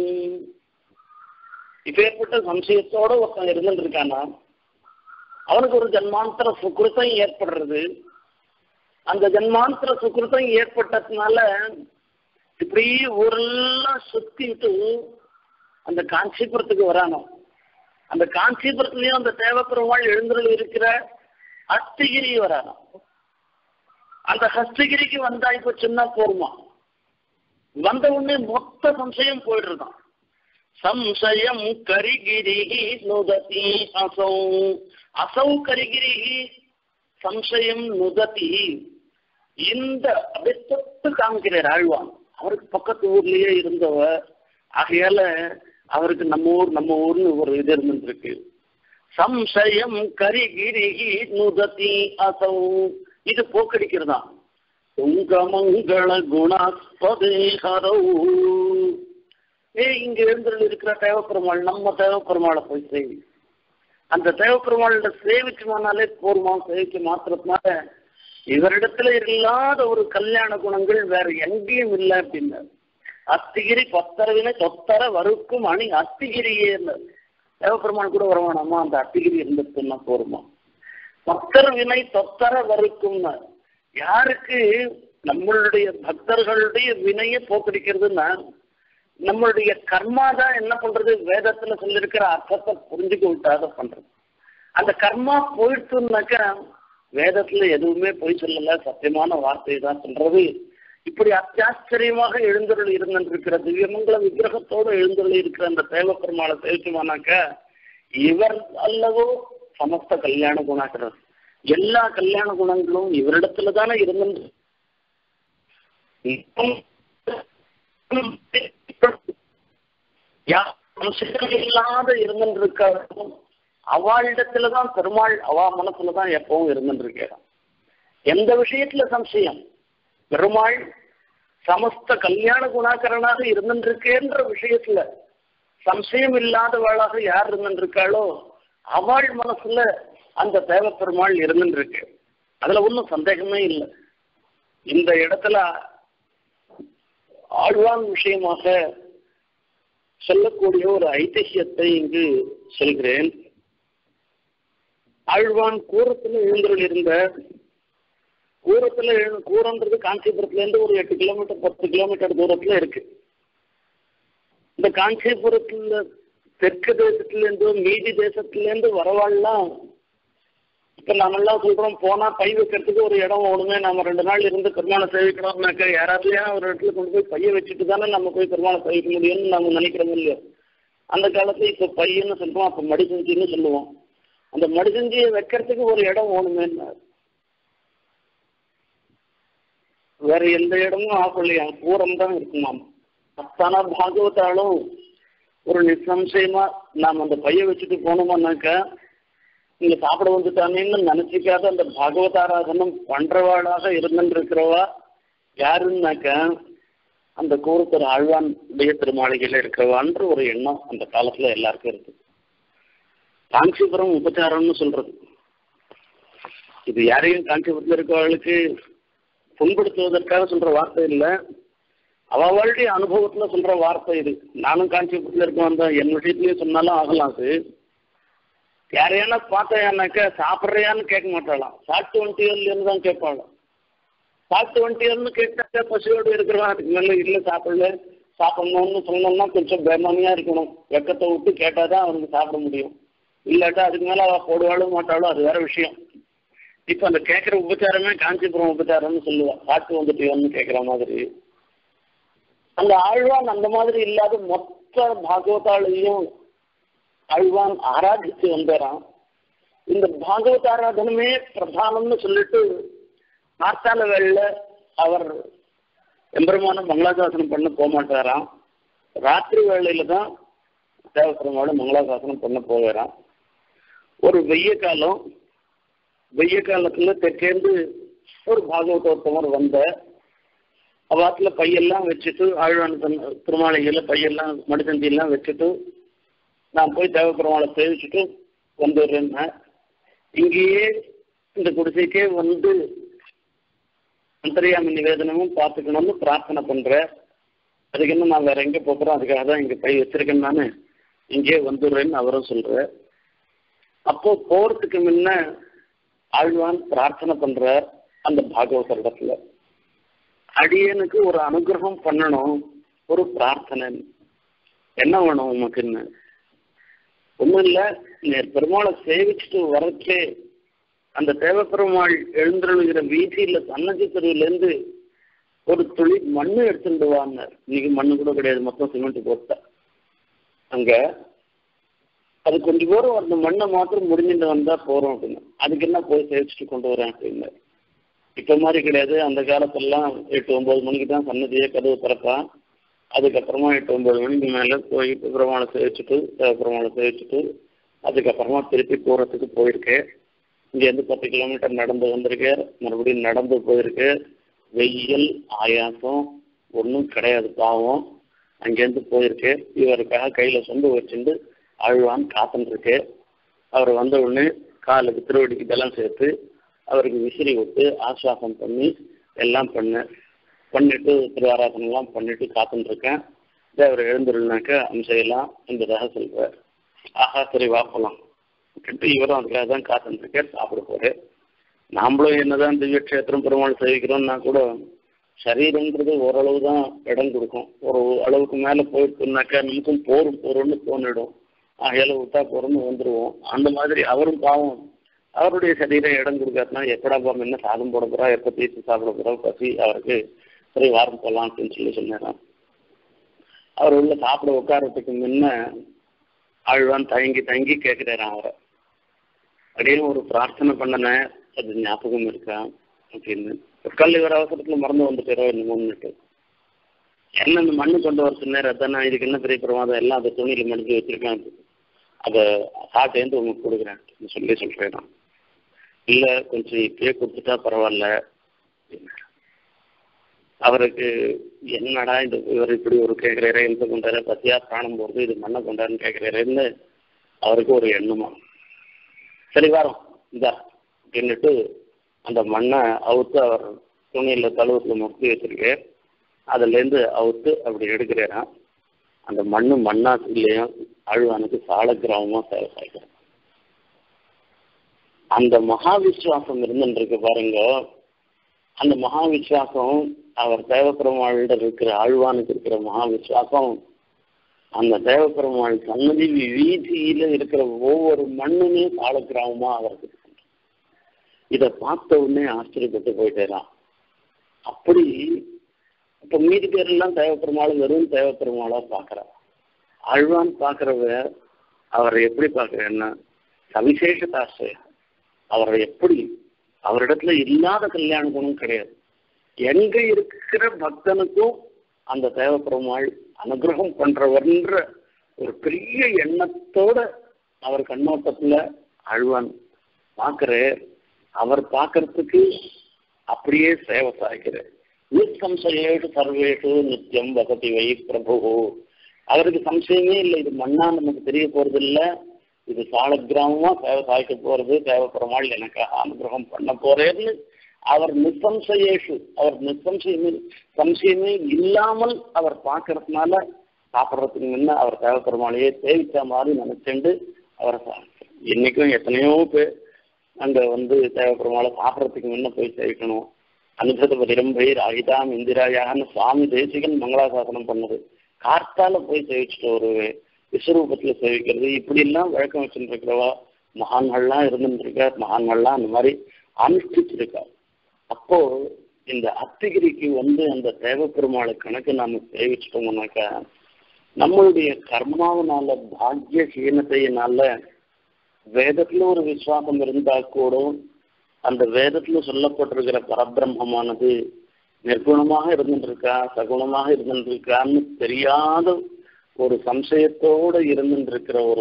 இப்பேற்பட்ட சம்சயத்தோட ஒருத்தன் இருந்துட்டு இருக்கானா அவனுக்கு ஒரு ஜன்மாந்தர சுக்கிருத்தம் ஏற்படுறது. அந்த ஜன்மாந்தர சுக்கிருத்தம் ஏற்பட்டதுனால இப்படி ஊரெல்லாம் சுத்திட்டு அந்த காஞ்சிபுரத்துக்கு வரானோ. அந்த காஞ்சிபுரத்துலயும் அந்த தேவப்பெருமாள் எழுந்துள்ள இருக்கிற ஹஸ்தகிரி வரானோ. அந்த ஹஸ்தகிரிக்கு வந்தா இப்ப சின்ன போருமா, வந்த உடனே மொத்த சம்சயம் போயிடுறான். சம்சயம் கரிகிரிஹி நுததி அசௌ. அசௌ கரிகிரிஹி சம்சயம் நுததி. இந்த அப்படியே தொட்டு காமிக்கிறார் ஆழ்வான். அவருக்கு பக்கத்து ஊர்லயே இருந்தவர் ஆகையால அவருக்கு நம்ம ஊர்னு ஒரு இது இருந்துருக்கு. சம்சயம் கரிகிரிஹி நுததி அசௌ. இது போக்கடிக்கிறதா. துங்கமங்கள குணாஸ்பதே ஹரௌ. இங்க எழுந்துள்ள இருக்கிற தேவப்பெருமாள் நம்ம தேவப்பெருமாளை போய் சேவி. அந்த தேவப்பெருமாளோட சேவிச்சுமானாலே போர்மா. சேவிச்சு மாத்திரத்தினால இவரிடத்துல இல்லாத ஒரு கல்யாண குணங்கள் வேற எங்கேயும் இல்லை அப்படின்னா. அத்திகிரி பத்தரவினை தொத்தர வறுக்கும் அணி அத்திகிரியே தேவப்பெருமாள் கூட வருவானாமா. அந்த அத்திகிரி இருந்துச்சுன்னா போருமா. பத்தர் வினை தொத்தர வறுக்கும்னா யாருக்கு நம்மளுடைய பக்தர்களுடைய வினையை போக்கடிக்கிறதுன்னா நம்மளுடைய கர்மா தான் என்ன பண்றது, வேதத்துல சொல்லியிருக்கிற அர்த்தத்தை புரிஞ்சுக்க விட்டாத பண்றது. அந்த கர்மா போயிடுச்சுன்னாக்கா வேதத்துல எதுவுமே போய் சொல்லல, சத்தியமான வார்த்தை தான் சொல்றது. இப்படி அத்தியாச்சரியமாக எழுந்தருள் இருந்திருக்கிற திவ்யமங்கல விக்கிரகத்தோடு எழுந்தருள் இருக்கிற அந்த தேவப்பெருமாளை சேவிச்சுமானாக்கா இவர் அல்லவோ சமஸ்த கல்யாண குணாகிறது. எல்லா கல்யாண குணங்களும் இவரிடத்துல தானே இருந்து இல்லாத இருந்திருக்காரும் அவளிடத்துலதான் பெருமாள் அவ மனசுலதான் எப்பவும் இருந்திருக்கிறான். எந்த விஷயத்துல சம்சயம், பெருமாள் சமஸ்த கல்யாண குணாகரனாக இருந்திருக்கேன்ற விஷயத்துல சம்சயம் இல்லாதவளாக யார் இருந்திருக்காளோ அவள் மனசுல அந்த தேவ பெருமாள் இருந்திருக்கு. அதுல ஒன்றும் சந்தேகமே இல்லை. இந்த இடத்துல ஆழ்வான் விஷயமாக சொல்லக்கூடிய ஒரு ஐதிஹ்யத்தை இங்கு சொல்கிறேன். ஆழ்வான் கூரத்துல எழுந்தருள் இருந்த கூரன்றது காஞ்சிபுரத்துல இருந்து ஒரு 8 கிலோமீட்டர் 10 கிலோமீட்டர் தூரத்துல இருக்கு. இந்த காஞ்சிபுரத்துல தெற்கு தேசத்துல இருந்து மீதி தேசத்துல இருந்து வரவாள்லாம் இப்ப நாமெல்லாம் சொல்றோம் போனா பை வைக்கிறதுக்கு ஒரு இடம் ஒண்ணுமே நம்ம 2 நாள் இருந்து பெருமாளை சேவிக்கணும்னாக்கா யாராலையா ஒரு இடத்துல கொண்டு போய் பைய வச்சுட்டு தானே நம்ம போய் பெருமாளை சேவிக்க முடியும்னு நம்ம நினைக்கிறோம் இல்லையோ. அந்த காலத்துல இப்ப பையன்னு சொல்றோம், அப்ப மடிசஞ்சின்னு சொல்லுவோம். அந்த மடிசஞ்சியை வைக்கிறதுக்கு ஒரு இடம் ஒண்ணுமே வேற எந்த இடமும் ஆகலையா, பூரம் தான் இருக்குமாம். அத்தானா பாகவதாலும் ஒரு நிசம்சயமா நாம் அந்த பைய வச்சுட்டு போனோம்னாக்கா இங்க சாப்பிட வந்துட்டானேன்னு நினைச்சிக்காத அந்த பாகவதாராதனம் பண்றவாளாக இருந்துருக்கிறவா யாருன்னாக்கா அந்த கூறுத்தர் ஆழ்வானுடைய திருமாளிகையில இருக்கிறவான்ற ஒரு எண்ணம் அந்த காலத்துல எல்லாருக்கும் இருக்கு. காஞ்சிபுரம் உபச்சாரம்னு சொல்றது. இது யாரையும் காஞ்சிபுரத்தில் இருக்கவர்களுக்கு புண்படுத்துவதற்காக சொல்ற வார்த்தை இல்லை, அவளுடைய அனுபவத்துல சொல்ற வார்த்தை இது. நானும் காஞ்சிபுரத்தில் இருக்க வந்தேன், என் விஷயத்துலயும் சொன்னாலும் ஆகலாம். அது யாரையான பார்த்தாக்க சாப்பிட்றியான்னு கேட்க மாட்டாளாம், சாப்பிட்டு வந்துட்டியோன்னு தான் கேட்பாளாம். சாப்பிட்டு வந்துட்டியோன்னு கேட்டாக்க பசியோடு இருக்கிறவன் அதுக்கு மேலே இல்லை சாப்பிடல சாப்பிடணும்னு சொன்னோம்னா கொஞ்சம் பேமானியா இருக்கணும், வெக்கத்தை விட்டு கேட்டாதான் அவனுக்கு சாப்பிட முடியும். இல்லாட்டா அதுக்கு மேலே அவள் போடுவாளும் மாட்டாளோ அது வேற விஷயம். இப்போ அந்த கேட்குற உபச்சாரமே காஞ்சிபுரம் உபச்சாரம்னு சொல்லுவாள், சாப்பிட்டு வந்துட்டியோன்னு கேட்குற மாதிரி. அந்த ஆழ்வான் அந்த மாதிரி இல்லாத மொத்த பாகவதாலையும் ஆழ்வான் ஆராதிச்சு வந்தாராம். இந்த பாகவத ஆராதனமே பிரதானம்னு சொல்லிட்டு நாற்கால வேளையில அவர் எம்பெருமான மங்களாசாசனம் பண்ண போக மாட்டாராம். ராத்திரி வேளையில தான் தேவபெருமாள் மங்களாசாசனம் பண்ண போகிறான். ஒரு வெய்ய காலத்துல தெற்கேந்து ஒரு பாகவதோத்தமர் வந்த அவாத்துல பையெல்லாம் வச்சுட்டு ஆழ்வான திருமாளிகையில பையெல்லாம் மடித்தந்தியெல்லாம் வச்சுட்டு நான் போய் தேவபெருமாளை சேவிச்சுட்டு வந்துடுறேன்னா, இங்கேயே இந்த குடிசைக்கே வந்து அந்தரியாமி நிவேதனமும் பார்த்துக்கணும்னு பிரார்த்தனை பண்ற. அதுக்கு என்ன நான் வேற எங்க போகிறோம், அதுக்காக தான் இங்க பை வச்சிருக்கேன், நானு இங்கே வந்துடுறேன்னு அவரும் சொல்ற. அப்போ போறதுக்கு முன்ன ஆழ்வான் பிரார்த்தனை பண்ற அந்த பாகவதர் இடத்துல, அடியனுக்கு ஒரு அனுகிரகம் பண்ணணும், ஒரு பிரார்த்தனை, என்ன வேணும் உமக்குன்னு. ஒன்றும் இல்லை, நேர் பெருமாளை சேவிச்சுட்டு வரச்சே அந்த தேவப்பெருமாள் எழுந்துருகிற வீதியில சன்னதி தெருவிலேருந்து ஒரு துளி மண்ணு எடுத்துட்டு வாங்க. இன்னைக்கு மண்ணு கூட கிடையாது, மொத்தம் சிமெண்ட் போட்ட அங்க அது கொஞ்சம் போறோம், அந்த மண்ணை மாத்திரம் முடிஞ்சுட்டு வந்தா போறோம் அப்படின்னு. அதுக்கு என்ன போய் சேவிச்சுட்டு கொண்டு வரேன் அப்படின்னு. இப்ப மாதிரி கிடையாது, அந்த காலத்திலாம் 8-9 மணிக்கு தான் சன்னதியை கதவு திறப்பான். அதுக்கப்புறமா 8-9 மணிக்கு மேலே போய் பெருமாளை சேவிச்சுட்டு தேவபெருமாளை சேவிச்சுட்டு அதுக்கப்புறமா திருப்பி போகிறதுக்கு போயிருக்கேன். இங்கேருந்து 10 கிலோமீட்டர் நடந்து வந்திருக்கேன், மறுபடியும் நடந்து போயிருக்கேன். வெயில் ஆயாசம் ஒன்றும் கிடையாது, பாவம். அங்கேருந்து போயிருக்கேன். இவருக்காக கையில் சொந்து வச்சுட்டு ஆழ்வான் காத்துருக்கேன். அவர் வந்த உடனே காலுக்கு திருவடிக்கு இதெல்லாம் சேர்த்து அவருக்கு விசிறி விட்டு ஆஸ்வாசம் பண்ணி எல்லாம் பண்ணிட்டு திருவாராதனெல்லாம் பண்ணிட்டு காத்துருக்கேன். அவர் எழுந்துருனாக்க அம்சையெல்லாம் என்பதாக சொல்றார். ஆஹா சரி வாப்பலாம் அப்படின்ட்டு இவரும் அதுக்காக தான் காத்துருக்கேன், சாப்பிட போறேன். நாமளும் என்னதான் திவ்ய கஷேத்திரம் பெருமாள் சேவிக்கிறோம்னா கூட சரீரங்கிறது ஓரளவு தான் இடம் கொடுக்கும். ஒரு அளவுக்கு மேலே போயிட்டுனாக்கா நமக்கும் போறோம்னு தோணிடும். ஆகையால விட்டா போறோம்னு வந்துடுவோம். அந்த மாதிரி அவரும் பாவம் அவருடைய சரீரம் இடம் கொடுக்காதுனா எப்படா போறோம், என்ன சாதம் போட போறா, எப்போ தீர்த்து சாப்பிட போறோம், பசி அவருக்கு சரி வாரம் போகலாம் அப்படின்னு சொன்னாராம். அவர் உள்ள சாப்பிட உட்காரத்துக்கு முன்ன ஆழ்வான் தயங்கி கேட்கிறாராம் அவரை. அப்படின்னு ஒரு பிரார்த்தனை பண்ணனேன், அது ஞாபகம் இருக்கா அப்படின்னு. கல் இவர் அவசரத்துல மறந்து வந்துட்டாரோ என்னமோன்னுட்டு என்ன இந்த மண்ணு கொண்டு வர சொன்னார். அதானே இதுக்கு என்ன பெரிய பிரமாதம், எல்லாம் அதை துணியில மடிஞ்சு வச்சிருக்கேன், அதை சாப்பிட்டேந்து உங்களுக்கு கொடுக்குறேன் சொல்றேன் நான். இல்லை கொஞ்சம் இப்பயே கொடுத்துட்டா பரவாயில்ல. அவருக்கு என்னடா இந்த இவர் இப்படி ஒரு கேட்குறாரு, எந்த கொண்டாரு, பத்தியா பிராணம் போகிறது, இது மண்ணை கொண்டாருன்னு கேட்குறாருன்னு அவருக்கு ஒரு எண்ணமா. சரி வாரம் இந்தா அப்படின்னுட்டு அந்த மண்ணை அவுத்து அவர் துணியில் தழுவத்தில் முக்கி வச்சிருக்கேன். அதுலேருந்து அவுத்து அப்படி எடுக்கிறாராம். அந்த மண்ணா இல்லையும் ஆழ்வானுக்கு சால கிராமமா சேவை சாய்க்கிறேன். அந்த மகா விஸ்வாசம் இருந்துருக்கு பாருங்க. அந்த மகா விஸ்வாசம் அவர் தேவப்பெருமாள்கிட்ட இருக்கிற ஆழ்வானுக்கு இருக்கிற மகா விஸ்வாசம் அந்த தேவப்பெருமாள் சன்னதி வீதியில இருக்கிற ஒவ்வொரு மண்ணுமே சால கிராமமா அவருக்கு. இதை பார்த்த உடனே ஆச்சரியப்பட்டு போயிட்டேரான். அப்படி இப்ப மீதி பேரெல்லாம் தேவப்பெருமாள் வெறும் தேவப்பெருமாளா பார்க்கிறார். ஆழ்வான் பார்க்கிறவ அவரை எப்படி பார்க்கிறேன்னா சவிசேஷ தாசையா, அவரை எப்படி அவரிடத்துல இல்லாத கல்யாண குணம் கிடையாது. எங்க இருக்கிற பக்தனுக்கும் அந்த தேவப்பெருமாள் அனுகிரகம் பண்றவர்ன்ற ஒரு பெரிய எண்ணத்தோட அவர் கண்ணோட்டத்துல ஆழ்வான் பார்க்கிற. அவர் பார்க்கறதுக்கு அப்படியே சேவை சாய்க்கிறார். நிசம்சயேஷு சர்வேஷு நித்தியம் வசதி வை பிரபு. அவருக்கு சம்சயமே இல்லை, இது மண்ணா நமக்கு தெரிய போறது இல்லை, இது சால கிராமமா சேவை சாய்க்க போறது, தேவப்பெருமாள் எனக்காக அனுகிரகம் பண்ண போறேன்னு அவர் சம்சயமே இல்லாமல் அவர் பார்க்கறதுனால சாப்பிட்றதுக்கு முன்ன அவர் தேவப்பெருமாளையே சேவிச்ச மாதிரி நினைச்சுண்டு அவர் இன்னைக்கும் எத்தனையோ பேர் அங்க தேவப்பெருமாளை சாப்பிட்றதுக்கு முன்ன போய் சேவிக்கணும். அனுபத பதிரம்பை ராகிதாம் இந்திராயான்னு சுவாமி தேசிகன் மங்களாசாசனம் பண்ணது. கார்த்தால போய் சேவிச்சுட்டு ஒரு விஸ்வரூபத்துல சேவிக்கிறது, இப்படி எல்லாம் வழக்கம் வச்சுட்டு இருக்கிறவா மகான்கள்லாம் இருந்துருக்கா. மகான்கள்லாம் அந்த மாதிரி அனுஷ்டிச்சிருக்கா. அப்போ இந்த அத்திகிரிக்கு அந்த தேவப்பெருமாளை கணக்கு நாம சேவிச்சிட்டோம்னாக்கா நம்மளுடைய கர்மாவனால பாக்கியஹீனத்தையினால வேதத்துல ஒரு விசுவாசம் இருந்தா கூட அந்த வேதத்துல சொல்லப்பட்டிருக்கிற பரபிரம்மமானது நிர்குணமாக இருந்துருக்கா சகுணமாக இருந்துருக்கான்னு தெரியாத ஒரு சம்சயத்தோடு இருந்துருக்கிற ஒரு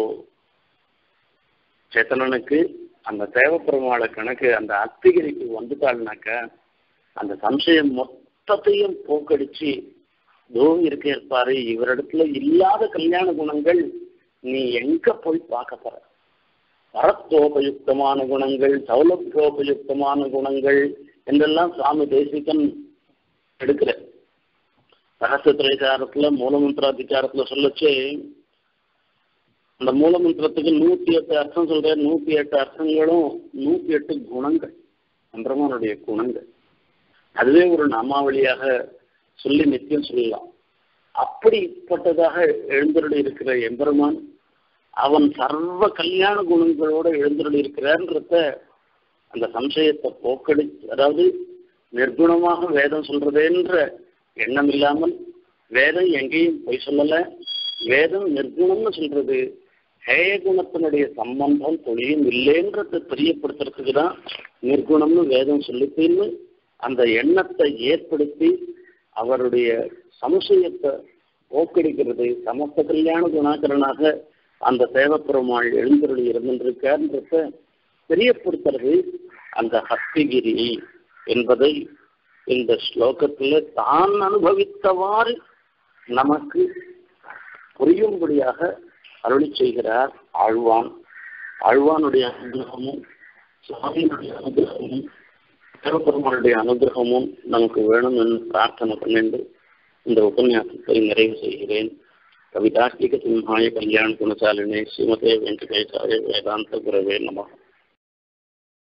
சேத்தனனுக்கு அந்த தேவப்பெருமாளை கணக்கு அந்த அத்திகிரிக்கு வந்துட்டாள்னாக்க அந்த சம்சயம் மொத்தத்தையும் போக்கடிச்சு இருக்க இருப்பாரு, இவரிடத்துல இல்லாத கல்யாண குணங்கள் நீ எங்க போய் பார்க்க போற? பரத்தோபயுக்தமான குணங்கள், சௌலபியோபயுக்தமான குணங்கள் என்றெல்லாம் சுவாமி தேசிகன் எடுக்கிற ரகசியத்திரைச்சாரத்துல மூலமந்திராதிகாரத்துல சொல்லச்சு. அந்த மூலமந்திரத்துக்கு 108 அர்த்தம் சொல்ற. 108 அர்த்தங்களும் 108 குணங்கள், எம்பெருமானுடைய குணங்கள். அதுவே ஒரு நாமாவளியாக சொல்லி நித்தியம் சொல்லலாம். அப்படிப்பட்டதாக எழுந்தருளி இருக்கிற எம்பெருமான் அவன் சர்வ கல்யாண குணங்களோட எழுந்தருளி இருக்கிறான்றத அந்த சம்சயத்தை போக்கடிச்சு, அதாவது நிர்குணமாக வேதம் சொல்றதேன்ற எண்ணம் இல்லாமல், வேதம் எங்கேயும் போய் சொல்லல, வேதம் நிர்குணம்னு சொல்றது ஹேய குணத்தினுடைய சம்பந்தம் தொழிலும் இல்லைன்றதை தெரியப்படுத்துறதுக்கு தான் நிர்குணம்னு வேதம் சொல்லித்தின்னு அந்த எண்ணத்தை ஏற்படுத்தி அவருடைய சம்சயத்தை போக்கடிக்கிறது. சமஸ்த கல்யாண குணாகரனாக அந்த தேவப்பெருமாள் எழுந்தருளி இருந்திருக்கார்ன்றத தெரியப்படுத்துறது அந்த ஹஸ்திகிரி என்பதை இந்த ஸ்லோகத்துல தான் அனுபவித்தவாறு நமக்கு புரியும்படியாக அருளி செய்கிறார் ஆழ்வான். ஆழ்வானுடைய அனுகிரகமும் சுவாமியினுடைய அனுகிரகமும் தேவப்பெருமானுடைய அனுகிரகமும் நமக்கு வேணும் என்று பிரார்த்தனை பண்ணிட்டு இந்த உபன்யாசத்தை நிறைவு செய்கிறேன். கவிதார்த்திக சிம்ஹாய கல்யாண குணசாலினே ஸ்ரீமதே வெங்கடேசாய வேதாந்த குரவே நமः.